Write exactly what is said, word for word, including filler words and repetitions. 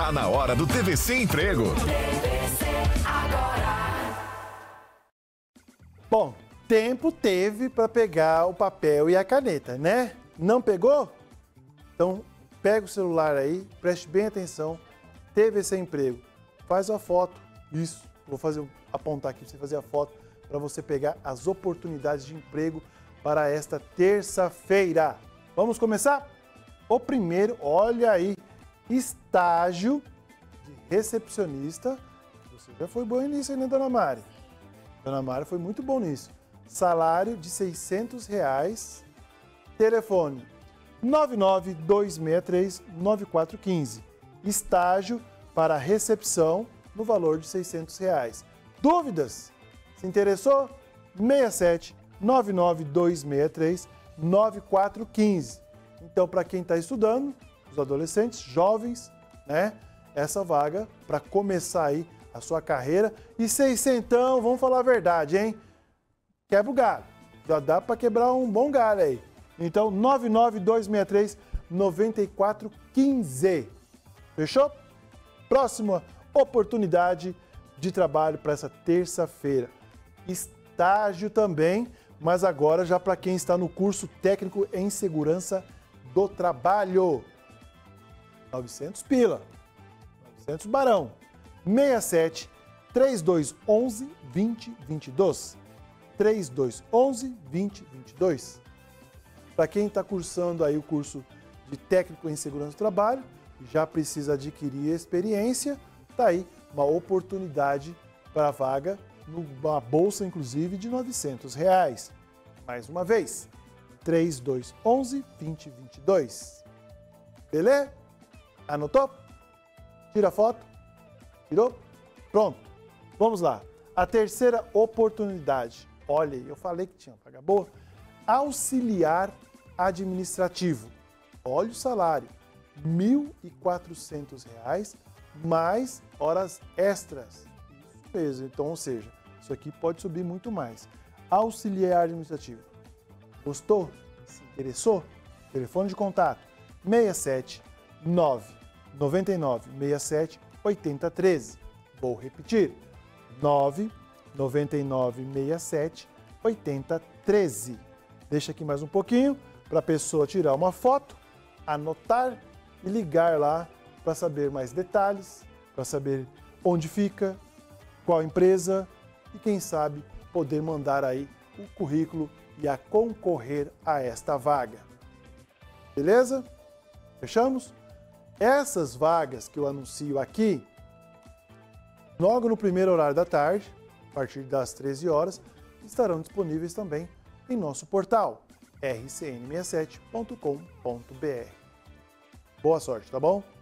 Tá na hora do T V C Emprego. Bom, tempo teve para pegar o papel e a caneta, né? Não pegou? Então, pega o celular aí, preste bem atenção. T V C Emprego. Faz a foto. Isso. Vou fazer, apontar aqui para você fazer a foto para você pegar as oportunidades de emprego para esta terça-feira. Vamos começar? O primeiro, olha aí, estágio de recepcionista. Você já foi bom nisso, né, Dona Mari? Dona Mari foi muito bom nisso. Salário de seiscentos reais. Telefone nove nove dois seis três nove quatro um cinco. Estágio para recepção no valor de seiscentos reais. Dúvidas? Se interessou? seis sete nove nove dois seis três nove quatro um cinco. Então, para quem está estudando, os adolescentes, jovens, né? Essa vaga para começar aí a sua carreira. E seiscentão, vamos falar a verdade, hein? Quebra o galho. Já dá para quebrar um bom galho aí. Então, nove nove dois seis três nove quatro um cinco. Fechou? Próxima oportunidade de trabalho para essa terça-feira. Estágio também, mas agora já para quem está no curso técnico em segurança do trabalho. novecentos pila. novecentos barão. seis sete três dois um um dois zero dois dois. três dois um um dois zero dois dois. Para quem está cursando aí o curso de técnico em segurança do trabalho, já precisa adquirir experiência, tá aí uma oportunidade para a vaga, numa bolsa inclusive de novecentos reais. Mais uma vez, três dois um um dois zero dois dois. Beleza? Anotou? Tira a foto. Tirou? Pronto. Vamos lá. A terceira oportunidade. Olha, eu falei que tinha vaga boa. Auxiliar administrativo. Olha o salário. mil e quatrocentos reais mais horas extras. Isso mesmo. Então, ou seja, isso aqui pode subir muito mais. Auxiliar administrativo. Gostou? Se interessou? Telefone de contato seis sete nove nove nove seis sete oito zero um três. Vou repetir. nove nove nove seis sete oito zero um três. Deixa aqui mais um pouquinho para a pessoa tirar uma foto, anotar e ligar lá para saber mais detalhes, para saber onde fica, qual empresa e quem sabe poder mandar aí o currículo e a concorrer a esta vaga. Beleza? Fechamos? Essas vagas que eu anuncio aqui, logo no primeiro horário da tarde, a partir das treze horas, estarão disponíveis também em nosso portal r c n sessenta e sete ponto com ponto b r. Boa sorte, tá bom?